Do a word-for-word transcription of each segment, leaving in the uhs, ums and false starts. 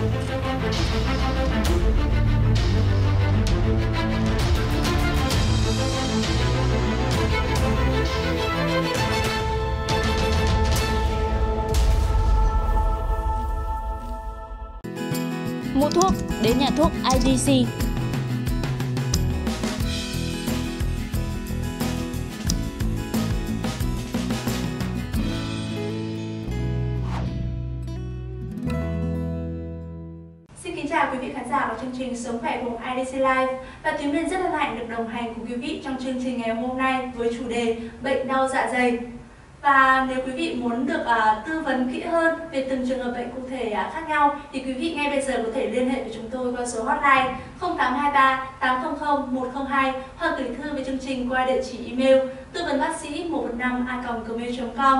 Mua thuốc đến nhà thuốc i đê xê. Xin kính chào quý vị khán giả của chương trình Sống khỏe cùng i đê xê Live. Và Thúy Miên rất hân hạnh được đồng hành cùng quý vị trong chương trình ngày hôm nay với chủ đề bệnh đau dạ dày. Và nếu quý vị muốn được uh, tư vấn kỹ hơn về từng trường hợp bệnh cụ thể uh, khác nhau thì quý vị ngay bây giờ có thể liên hệ với chúng tôi qua số hotline không tám hai ba tám không không một không hai hoặc gửi thư về chương trình qua địa chỉ email tư vấn bác sĩ một một năm a còng gmail chấm com.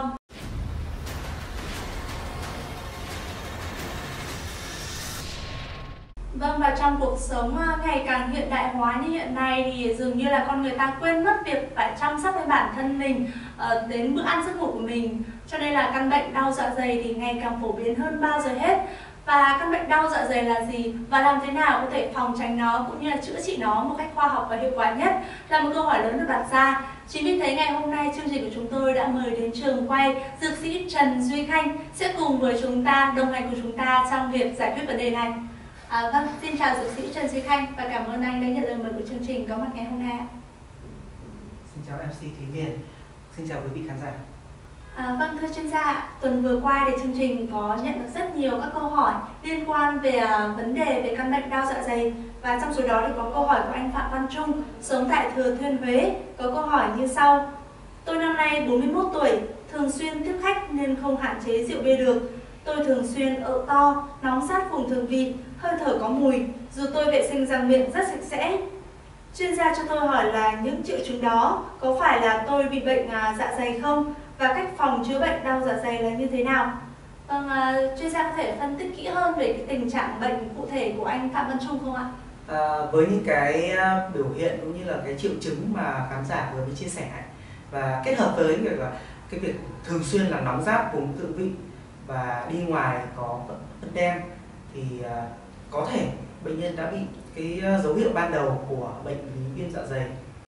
Vâng, và trong cuộc sống ngày càng hiện đại hóa như hiện nay thì dường như là con người ta quên mất việc phải chăm sóc với bản thân mình uh, đến bữa ăn giấc ngủ của mình. Cho nên là căn bệnh đau dạ dày thì ngày càng phổ biến hơn bao giờ hết. Và căn bệnh đau dạ dày là gì và làm thế nào có thể phòng tránh nó cũng như là chữa trị nó một cách khoa học và hiệu quả nhất là một câu hỏi lớn được đặt ra. Chính vì thế ngày hôm nay chương trình của chúng tôi đã mời đến trường quay dược sĩ Trần Duy Khanh sẽ cùng với chúng ta đồng hành cùng chúng ta trong việc giải quyết vấn đề này. À, vâng, xin chào dược sĩ Trần Duy Khanh và cảm ơn anh đã nhận lời mời của chương trình có mặt ngày hôm nay. Xin chào em xê Thúy Miên, xin chào quý vị khán giả. À, vâng, thưa chuyên gia, tuần vừa qua thì chương trình có nhận được rất nhiều các câu hỏi liên quan về uh, vấn đề về căn bệnh đau dạ dày. Và trong số đó thì có câu hỏi của anh Phạm Văn Trung, sống tại Thừa Thiên Huế, có câu hỏi như sau. Tôi năm nay bốn mươi mốt tuổi, thường xuyên tiếp khách nên không hạn chế rượu bia được. Tôi thường xuyên ợ to, nóng rát vùng thượng vị, hơi thở có mùi, dù tôi vệ sinh răng miệng rất sạch sẽ. Chuyên gia cho tôi hỏi là những triệu chứng đó có phải là tôi bị bệnh à, dạ dày không? Và cách phòng chữa bệnh đau dạ dày là như thế nào? Vâng, à, chuyên gia có thể phân tích kỹ hơn về cái tình trạng bệnh cụ thể của anh Phạm Văn Trung không ạ? À, với những cái biểu hiện cũng như là cái triệu chứng mà khán giả vừa mới chia sẻ và kết hợp với việc là cái việc thường xuyên là nóng rát vùng thượng vị và đi ngoài có vân đen thì uh, có thể bệnh nhân đã bị cái uh, dấu hiệu ban đầu của bệnh lý viêm dạ dày.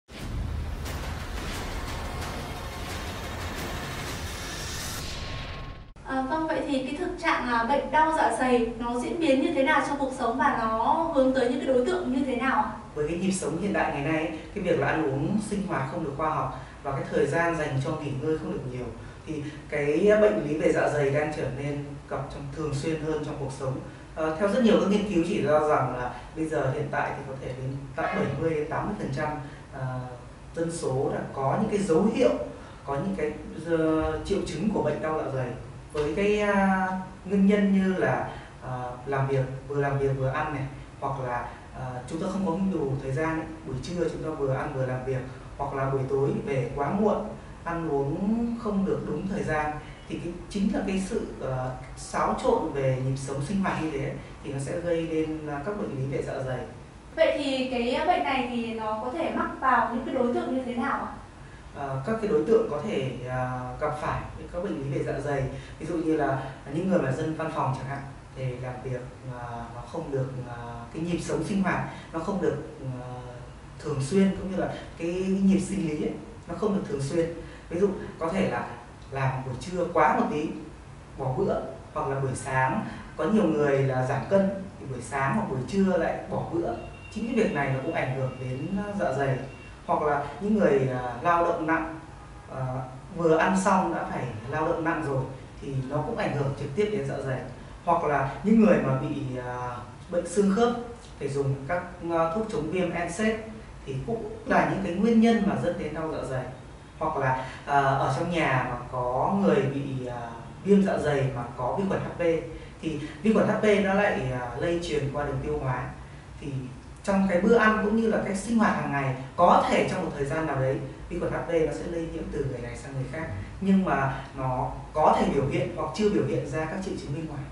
À, vâng, vậy thì cái thực trạng là bệnh đau dạ dày nó diễn biến như thế nào trong cuộc sống và nó hướng tới những cái đối tượng như thế nào ạ? Với cái nhịp sống hiện đại ngày nay, cái việc là ăn uống sinh hoạt không được khoa học và cái thời gian dành cho nghỉ ngơi không được nhiều thì cái bệnh lý về dạ dày đang trở nên gặp trong thường xuyên hơn trong cuộc sống. À, theo rất nhiều các nghiên cứu chỉ ra rằng là bây giờ hiện tại thì có thể đến tại bảy mươi đến tám mươi phần trăm dân số đã có những cái dấu hiệu, có những cái uh, triệu chứng của bệnh đau dạ dày với cái uh, nguyên nhân như là uh, làm việc vừa làm việc vừa ăn này, hoặc là uh, chúng ta không có đủ thời gian ấy. Buổi trưa chúng ta vừa ăn vừa làm việc, hoặc là buổi tối về quá muộn, ăn uống không được đúng thời gian thì cái, chính là cái sự uh, xáo trộn về nhịp sống sinh hoạt như thế thì nó sẽ gây nên uh, các bệnh lý về dạ dày. Vậy thì cái bệnh này thì nó có thể mắc vào những cái đối tượng như thế nào ạ? À, các cái đối tượng có thể uh, gặp phải các bệnh lý về dạ dày, ví dụ như là những người mà dân văn phòng chẳng hạn thì làm việc uh, nó không được uh, cái nhịp sống sinh hoạt nó không được uh, thường xuyên, cũng như là cái nhịp sinh lý ấy, nó không được thường xuyên. Ví dụ có thể là làm buổi trưa quá một tí, bỏ bữa, hoặc là buổi sáng có nhiều người là giảm cân thì buổi sáng hoặc buổi trưa lại bỏ bữa. Chính cái việc này nó cũng ảnh hưởng đến dạ dày. Hoặc là những người uh, lao động nặng, uh, vừa ăn xong đã phải lao động nặng rồi thì nó cũng ảnh hưởng trực tiếp đến dạ dày. Hoặc là những người mà bị uh, bệnh xương khớp phải dùng các uh, thuốc chống viêm en sết thì cũng là những cái nguyên nhân mà dẫn đến đau dạ dày. Hoặc là uh, ở trong nhà mà có người bị uh, viêm dạ dày mà có vi khuẩn hát pê thì vi khuẩn hát pê nó lại uh, lây truyền qua đường tiêu hóa, thì trong cái bữa ăn cũng như là cách sinh hoạt hàng ngày có thể trong một thời gian nào đấy vi khuẩn hát pê nó sẽ lây nhiễm từ người này sang người khác, nhưng mà nó có thể biểu hiện hoặc chưa biểu hiện ra các triệu chứng bên ngoài.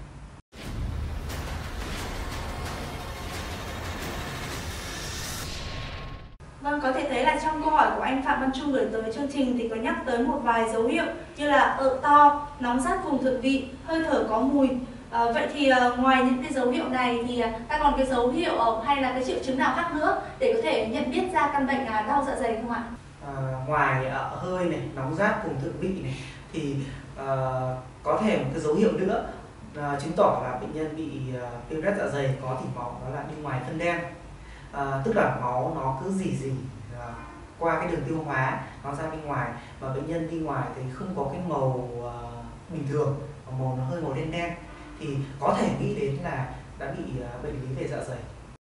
Vâng, có thể thấy là trong câu hỏi của anh Phạm Văn Trung gửi tới chương trình thì có nhắc tới một vài dấu hiệu như là ợ to, nóng rát vùng thượng vị, hơi thở có mùi. À, vậy thì uh, ngoài những cái dấu hiệu này thì uh, ta còn cái dấu hiệu uh, hay là cái triệu chứng nào khác nữa để có thể nhận biết ra căn bệnh uh, đau dạ dày không ạ? À, ngoài ợ hơi này, nóng rát vùng thượng vị này thì uh, có thể một cái dấu hiệu nữa uh, chứng tỏ là bệnh nhân bị uh, viêm loét dạ dày có tỉ máu, đó là đi ngoài phân đen. Uh, tức là máu nó cứ dì dì uh, qua cái đường tiêu hóa nó ra bên ngoài, và bệnh nhân đi ngoài thì không có cái màu uh, bình thường, màu nó hơi màu đen đen, thì có thể nghĩ đến là đã bị uh, bệnh lý về dạ dày.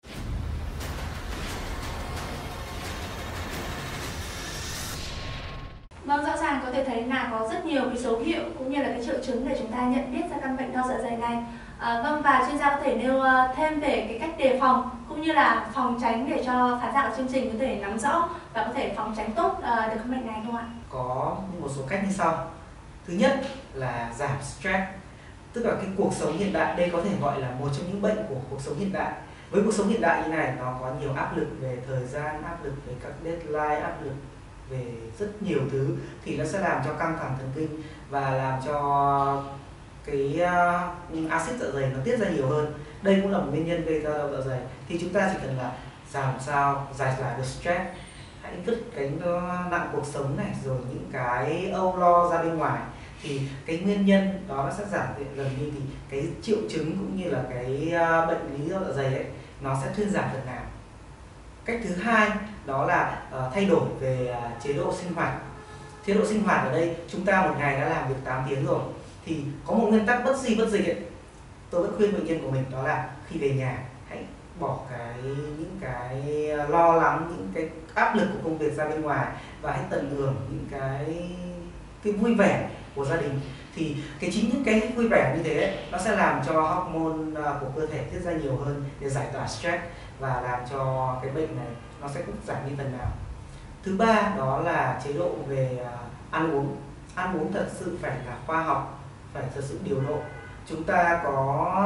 Vâng, rõ ràng có thể thấy là có rất nhiều cái dấu hiệu cũng như là cái triệu chứng để chúng ta nhận biết ra căn bệnh đau dạ dày này. À, vâng, và chuyên gia có thể nêu thêm về cái cách đề phòng cũng như là phòng tránh để cho khán giả của chương trình có thể nắm rõ và có thể phòng tránh tốt uh, được căn bệnh này không ạ? Có một số cách như sau. Thứ nhất là giảm stress. Tức là cái cuộc sống hiện đại, đây có thể gọi là một trong những bệnh của cuộc sống hiện đại. Với cuộc sống hiện đại như này, nó có nhiều áp lực về thời gian, áp lực về các deadline, áp lực về rất nhiều thứ, thì nó sẽ làm cho căng thẳng thần kinh và làm cho cái uh, axit dạ dày nó tiết ra nhiều hơn. Đây cũng là một nguyên nhân gây ra đau dạ dày. Thì chúng ta chỉ cần là làm sao giải giải được stress, hãy vứt cái nặng cuộc sống này, rồi những cái âu lo ra bên ngoài, thì cái nguyên nhân đó nó sẽ giảm dần đi, thì cái triệu chứng cũng như là cái uh, bệnh lý đau dạ dày ấy nó sẽ thuyên giảm dần nào. Cách thứ hai đó là uh, thay đổi về uh, chế độ sinh hoạt. Chế độ sinh hoạt ở đây chúng ta một ngày đã làm việc tám tiếng rồi, thì có một nguyên tắc bất di bất dịch ấy, tôi vẫn khuyên bệnh nhân của mình, đó là khi về nhà hãy bỏ cái những cái lo lắng, những cái áp lực của công việc ra bên ngoài, và hãy tận hưởng những cái cái vui vẻ của gia đình. Thì cái chính những cái vui vẻ như thế ấy, nó sẽ làm cho hormone của cơ thể tiết ra nhiều hơn để giải tỏa stress và làm cho cái bệnh này nó sẽ cũng giảm đi phần nào. Thứ ba đó là chế độ về ăn uống. Ăn uống thật sự phải là khoa học, phải thật sự điều độ. Chúng ta có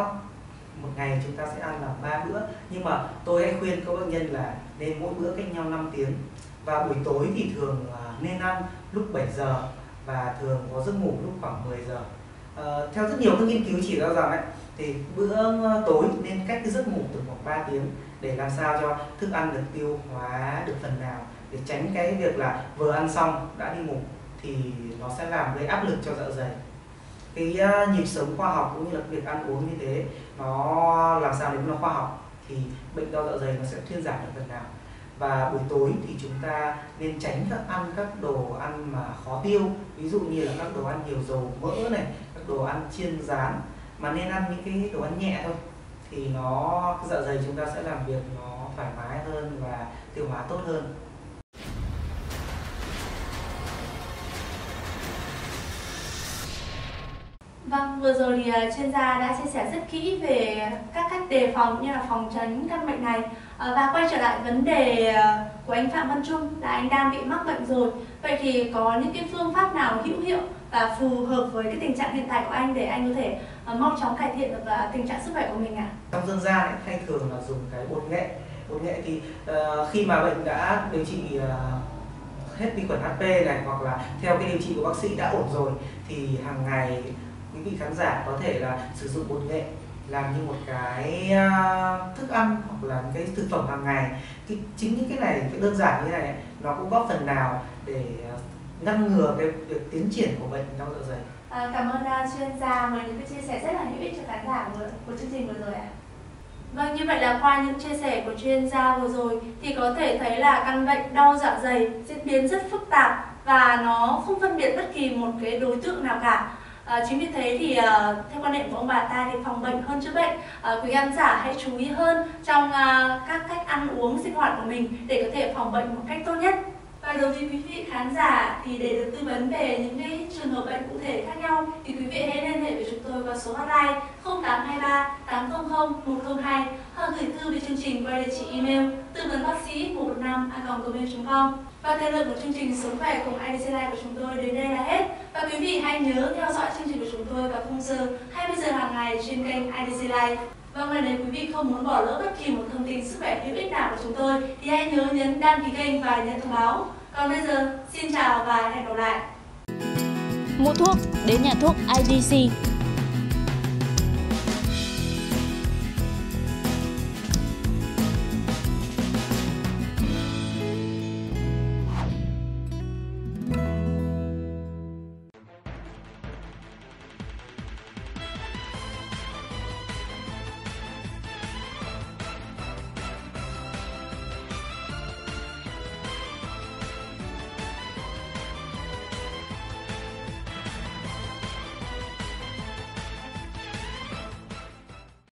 một ngày chúng ta sẽ ăn là ba bữa, nhưng mà tôi hay khuyên các bệnh nhân là nên mỗi bữa cách nhau năm tiếng, và buổi tối thì thường nên ăn lúc bảy giờ và thường có giấc ngủ lúc khoảng mười giờ. À, theo rất nhiều các nghiên cứu chỉ ra rằng ấy, thì bữa tối nên cách cái giấc ngủ từ khoảng ba tiếng để làm sao cho thức ăn được tiêu hóa được phần nào, để tránh cái việc là vừa ăn xong đã đi ngủ thì nó sẽ làm gây áp lực cho dạ dày. Cái uh, nhịp sống khoa học cũng như là việc ăn uống như thế, nó làm sao để nó khoa học thì bệnh đau dạ dày nó sẽ thuyên giảm được phần nào. Và buổi tối thì chúng ta nên tránh các ăn các đồ ăn mà khó tiêu, ví dụ như là các đồ ăn nhiều dầu mỡ này, các đồ ăn chiên rán, mà nên ăn những cái đồ ăn nhẹ thôi, thì nó dạ dày chúng ta sẽ làm việc nó thoải mái hơn và tiêu hóa tốt hơn. Vâng, vừa rồi thì chuyên gia đã chia sẻ rất kỹ về các cách đề phòng như là phòng tránh căn bệnh này. Và quay trở lại vấn đề của anh Phạm Văn Trung là anh đang bị mắc bệnh rồi. Vậy thì có những cái phương pháp nào hữu hiệu và phù hợp với cái tình trạng hiện tại của anh để anh có thể mau chóng cải thiện được tình trạng sức khỏe của mình ạ? À? Trong dân gian ấy, hay thường là dùng cái bột nghệ. Bột nghệ thì uh, khi mà bệnh đã điều trị uh, hết vi khuẩn hát pê này, hoặc là theo cái điều trị của bác sĩ đã ổn rồi, thì hàng ngày quý vị khán giả có thể là sử dụng bột nghệ làm như một cái uh, thức ăn hoặc là cái thực phẩm hàng ngày. Cái, chính những cái này, cái đơn giản như này ấy, nó cũng góp phần nào để uh, ngăn ngừa cái việc tiến triển của bệnh đau dạ dày. À, cảm ơn uh, chuyên gia với những cái chia sẻ rất là hữu ích cho khán giả của, của chương trình vừa rồi ạ. Vâng, như vậy là qua những chia sẻ của chuyên gia vừa rồi thì có thể thấy là căn bệnh đau dạ dày diễn biến rất phức tạp và nó không phân biệt bất kỳ một cái đối tượng nào cả. À, chính vì thế thì uh, theo quan niệm của ông bà ta thì phòng bệnh hơn chữa bệnh. À, quý khán giả hãy chú ý hơn trong uh, các cách ăn uống sinh hoạt của mình để có thể phòng bệnh một cách tốt nhất. Và đối với quý vị khán giả thì để được tư vấn về những cái trường hợp bệnh cụ thể khác nhau thì quý vị hãy liên hệ với chúng tôi qua số hotline không tám hai ba tám không không một không hai hoặc gửi thư về chương trình qua địa chỉ email tư vấn bác sĩ một một năm a còng gmail chấm com. Và thời lượng của chương trình Sống khỏe cùng i đê xê Live của chúng tôi đến đây là hết. Và quý vị hãy nhớ theo dõi chương trình của chúng tôi vào khung giờ hai mươi giờ hàng ngày trên kênh i đê xê Live. Vâng, và nếu quý vị không muốn bỏ lỡ bất kỳ một thông tin sức khỏe hữu ích nào của chúng tôi thì hãy nhớ nhấn đăng ký kênh và nhận thông báo. Còn bây giờ, xin chào và hẹn gặp lại. Mua thuốc đến nhà thuốc i đê xê.